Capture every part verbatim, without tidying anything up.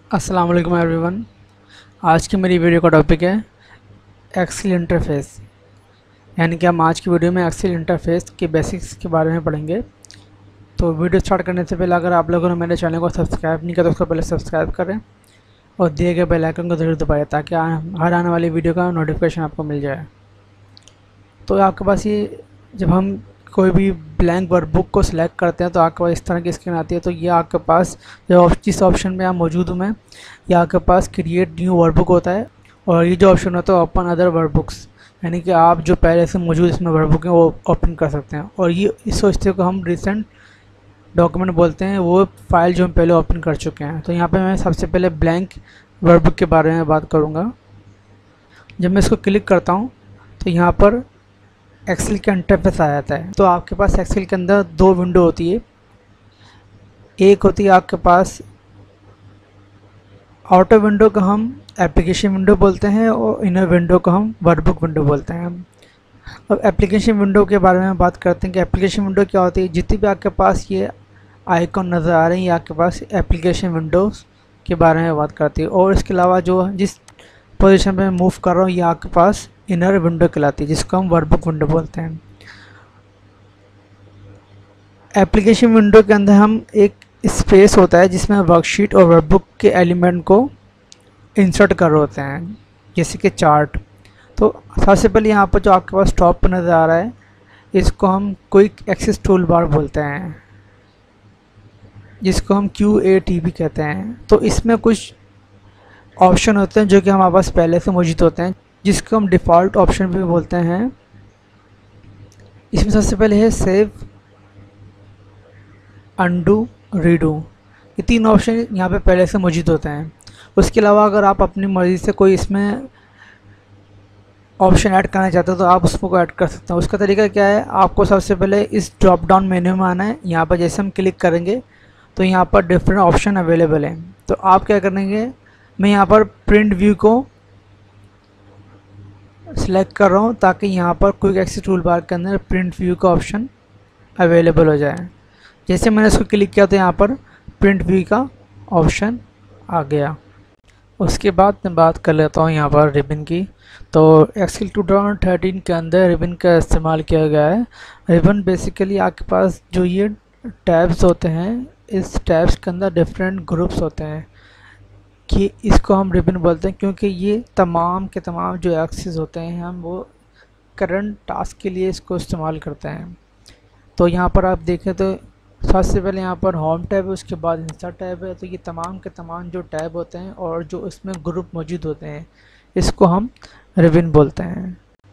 अस्सलाम वालेकुम एवरीवन। आज की मेरी वीडियो का टॉपिक है एक्सेल इंटरफेस, यानी कि हम आज की वीडियो में एक्सेल इंटरफेस के बेसिक्स के बारे में पढ़ेंगे। तो वीडियो स्टार्ट करने से पहले अगर आप लोगों ने मेरे चैनल को सब्सक्राइब नहीं किया तो उसको पहले सब्सक्राइब करें और दिए गए बेल आइकन को ज़रूर दबाएं ताकि हर आने वाली वीडियो का नोटिफिकेशन आपको मिल जाए। तो आपके पास ये जब हम कोई भी ब्लैंक वर्कबुक को सिलेक्ट करते हैं तो आपके पास इस तरह की स्क्रीन आती है। तो ये आपके पास जो जिस ऑप्शन में आप मौजूद हूँ मैं, ये आपके पास क्रिएट न्यू वर्कबुक होता है और ये जो ऑप्शन होता है ओपन अदर वर्कबुक्स, यानी कि आप जो पहले से मौजूद इसमें वर्कबुक हैं वो ओपन कर सकते हैं। और ये इस हिस्से को हम रिसेंट डॉक्यूमेंट बोलते हैं, वो फाइल जो हम पहले ओपन कर चुके हैं। तो यहाँ पर मैं सबसे पहले ब्लैंक वर्कबुक के बारे में बात करूँगा। जब मैं इसको क्लिक करता हूँ तो यहाँ पर एक्सेल का इंटरफेस आ जाता है। तो आपके पास एक्सेल के अंदर दो विंडो होती है। एक होती है आपके पास आउटर विंडो को हम एप्लीकेशन विंडो बोलते हैं और इनर विंडो को हम वर्कबुक विंडो बोलते हैं। अब एप्लीकेशन विंडो के बारे में बात करते हैं कि एप्लीकेशन विंडो क्या होती है। जितनी भी आपके पास ये आइकॉन नज़र आ रही है आपके पास एप्लीकेशन विंडोज़ के बारे में बात करती है। और इसके अलावा जो जिस पोजीशन पे मैं मूव कर रहा हूँ ये आपके पास इनर विंडो कहलाती है, जिसको हम वर्कबुक विंडो बोलते हैं। एप्लीकेशन विंडो के अंदर हम एक स्पेस होता है जिसमें वर्कशीट और वर्कबुक के एलिमेंट को इंसर्ट कर रहे होते हैं, जैसे कि चार्ट। तो सबसे पहले यहाँ पर जो आपके पास टॉप पर नज़र आ रहा है इसको हम क्विक एक्सेस टूल बार बोलते हैं, जिसको हम क्यू ए टी भी कहते हैं। तो इसमें कुछ ऑप्शन होते हैं जो कि हमारे पास पहले से मौजूद होते हैं, जिसको हम डिफ़ॉल्ट ऑप्शन भी बोलते हैं। इसमें सबसे पहले है सेव, अंडू, रीडू। ये तीन ऑप्शन यहाँ पे पहले से मौजूद होते हैं। उसके अलावा अगर आप अपनी मर्ज़ी से कोई इसमें ऑप्शन ऐड करना चाहते हो तो आप उसको ऐड कर सकते हैं। उसका तरीका क्या है, आपको सबसे पहले इस ड्रॉप डाउन मेन्यू में आना है। यहाँ पर जैसे हम क्लिक करेंगे तो यहाँ पर डिफरेंट ऑप्शन अवेलेबल हैं। तो आप क्या करेंगे, मैं यहाँ पर प्रिंट व्यू को सिलेक्ट कर रहा हूँ ताकि यहाँ पर क्विक एक्सेस टूल बार के अंदर प्रिंट व्यू का ऑप्शन अवेलेबल हो जाए। जैसे मैंने इसको क्लिक किया तो यहाँ पर प्रिंट व्यू का ऑप्शन आ गया। उसके बाद मैं बात कर लेता हूँ यहाँ पर रिबन की। तो एक्सेल टू थाउजेंड थर्टीन के अंदर रिबन का इस्तेमाल किया गया है। रिबन बेसिकली आपके पास जो ये टैब्स होते हैं, इस टैब्स के अंदर डिफरेंट ग्रुप्स होते हैं कि इसको हम रिबन बोलते हैं, क्योंकि ये तमाम के तमाम जो एक्सेस होते हैं हम वो करंट टास्क के लिए इसको इस्तेमाल करते हैं। तो यहाँ पर आप देखें तो सबसे पहले यहाँ पर होम टैब है, उसके बाद इंस्टा टैब है। तो ये तमाम के तमाम जो टैब होते हैं और जो इसमें ग्रुप मौजूद होते हैं इसको हम रिबन बोलते हैं।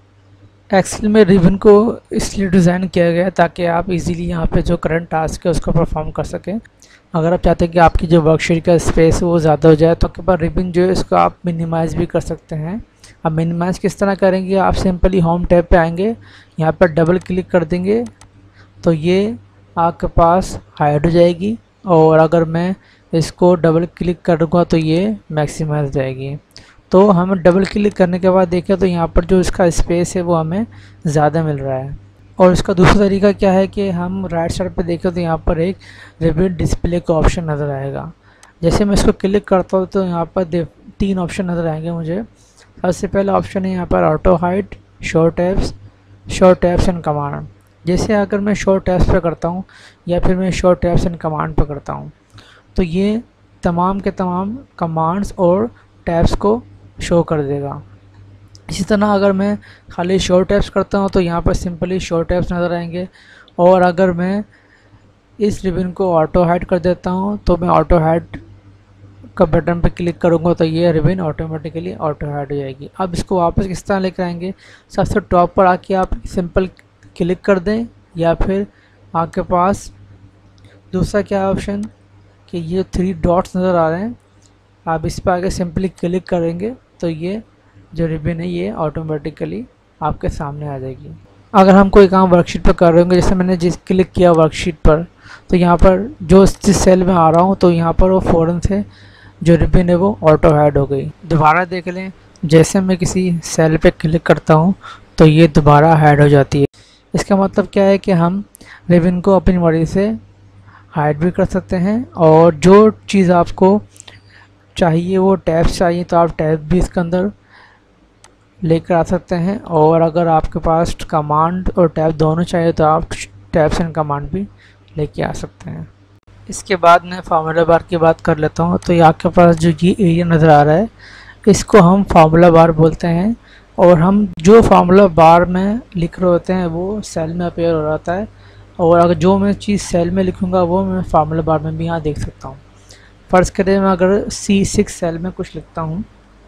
एक्सेल में रिबन को इसलिए डिज़ाइन किया गया है ताकि आप इजीली यहाँ पे जो करंट टास्क है उसको परफॉर्म कर सकें। अगर आप चाहते हैं कि आपकी जो वर्कशीट का स्पेस है वो ज़्यादा हो जाए तो आपके पास रिबन जो है इसको आप मिनिमाइज़ भी कर सकते हैं। अब मिनिमाइज़ किस तरह करेंगे, आप सिंपली होम टैब पे आएंगे, यहाँ पर डबल क्लिक कर देंगे तो ये आपके पास हाइड हो जाएगी। और अगर मैं इसको डबल क्लिक करूँगा तो ये मैक्सिमाइज जाएगी। तो हम डबल क्लिक करने के बाद देखें तो यहाँ पर जो इसका स्पेस है वो हमें ज़्यादा मिल रहा है। और इसका दूसरा तरीका क्या है कि हम राइट साइड पे देखें तो यहाँ पर एक रिबन डिस्प्ले का ऑप्शन नज़र आएगा। जैसे मैं इसको क्लिक करता हूँ तो यहाँ पर तीन ऑप्शन नज़र आएंगे मुझे। सबसे पहला ऑप्शन है यहाँ पर auto hide, show tabs, show tabs and command. जैसे अगर मैं शो टैब्स पे करता हूँ या फिर मैं शो टैब्स एंड कमांड पे करता हूँ तो ये तमाम के तमाम कमांड्स और टैब्स को शो कर देगा। इसी तरह अगर मैं खाली शो टैब्स करता हूँ तो यहाँ पर सिंपली शो टैब्स नज़र आएंगे। और अगर मैं इस रिबन को ऑटो हाइड कर देता हूँ तो मैं ऑटो हाइड का बटन पर क्लिक करूँगा तो ये रिबन ऑटोमेटिकली ऑटो हाइड हो जाएगी। अब इसको वापस किस तरह लेकर आएंगे, सबसे टॉप पर आके आप सिंपल क्लिक कर दें या फिर आपके पास दूसरा क्या ऑप्शन कि ये थ्री डॉट्स नज़र आ रहे हैं, आप इस पर आके सिंपली क्लिक करेंगे तो ये जो रिबन है ये ऑटोमेटिकली आपके सामने आ जाएगी। अगर हम कोई काम वर्कशीट पर कर रहे होंगे, जैसे मैंने जिस क्लिक किया वर्कशीट पर तो यहाँ पर जो जिस सेल में आ रहा हूँ तो यहाँ पर वो फ़ौरन से जो रिबन है वो ऑटो हाइड हो गई। दोबारा देख लें, जैसे मैं किसी सेल पे क्लिक करता हूँ तो ये दोबारा हाइड हो जाती है। इसका मतलब क्या है कि हम रिबन को अपनी मर्ज़ी से हाइड भी कर सकते हैं और जो चीज़ आपको चाहिए वो टैब्स चाहिए तो आप टैब भी इसके अंदर लेकर आ सकते हैं, और अगर आपके पास कमांड और टैब दोनों चाहिए तो आप टैब्स एंड कमांड भी लेके आ सकते हैं। इसके बाद मैं फार्मूला बार की बात कर लेता हूँ। तो ये आपके पास जो ये एरिया नज़र आ रहा है इसको हम फार्मूला बार बोलते हैं, और हम जो फार्मूला बार में लिख रहे होते हैं वो सेल में अपेयर हो रहा है, और अगर जो मैं चीज़ सेल में लिखूँगा वो मैं फार्मूला बार में भी यहाँ देख सकता हूँ। फ़र्ज़ करें मैं अगर सी सिक्स सेल में कुछ लिखता हूँ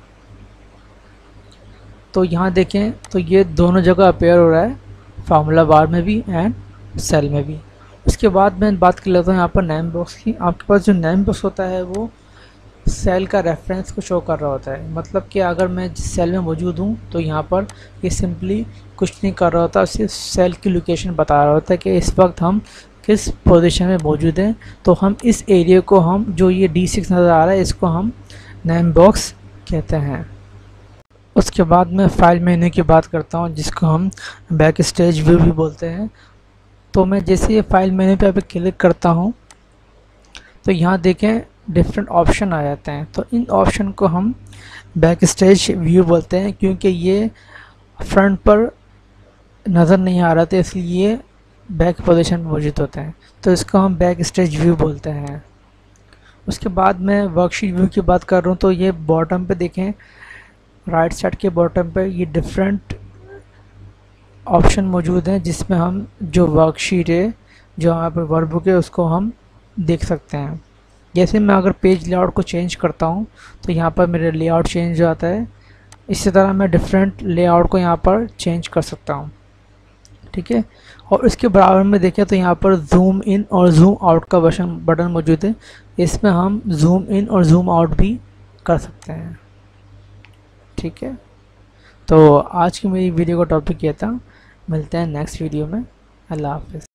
तो यहाँ देखें तो ये दोनों जगह अपेयर हो रहा है, फार्मूला बार में भी एंड सेल में भी। उसके बाद मैं बात कर लेता हूँ यहाँ पर नेम बॉक्स की। आपके पास जो नेम बॉक्स होता है वो सेल का रेफरेंस को शो कर रहा होता है, मतलब कि अगर मैं जिस सेल में मौजूद हूँ तो यहाँ पर ये सिंपली कुछ नहीं कर रहा होता, सिर्फ सेल की लोकेशन बता रहा होता है कि इस वक्त हम किस पोजीशन में मौजूद हैं। तो हम इस एरिया को हम जो ये डी सिक्स नज़र आ रहा है इसको हम नेम बॉक्स कहते हैं। उसके बाद मैं फाइल मेन्यू की बात करता हूँ जिसको हम बैक स्टेज व्यू भी बोलते हैं। तो मैं जैसे ये फाइल मेन्यू पे क्लिक करता हूँ तो यहाँ देखें डिफरेंट ऑप्शन आ जाते हैं। तो इन ऑप्शन को हम बैक स्टेज व्यू बोलते हैं, क्योंकि ये फ्रंट पर नज़र नहीं आ रहा था इसलिए बैक पोजीशन में मौजूद होते हैं, तो इसको हम बैक स्टेज व्यू बोलते हैं। उसके बाद मैं वर्कशीट व्यू की बात कर रहा हूँ तो ये बॉटम पे देखें, राइट साइड के बॉटम पे ये डिफरेंट ऑप्शन मौजूद हैं जिसमें हम जो वर्कशीट है, जो यहाँ पर वर्कबुक है, उसको हम देख सकते हैं। जैसे मैं अगर पेज लेआउट को चेंज करता हूँ तो यहाँ पर मेरा लेआउट चेंज हो जाता है। इसी तरह मैं डिफरेंट लेआउट को यहाँ पर चेंज कर सकता हूँ, ठीक है। और इसके बराबर में देखें तो यहाँ पर जूम इन और जूम आउट का बटन बटन मौजूद है, इसमें हम जूम इन और जूम आउट भी कर सकते हैं, ठीक है। तो आज की मेरी वीडियो का टॉपिक ये था। मिलते हैं नेक्स्ट वीडियो में। अल्लाह हाफ़िज़।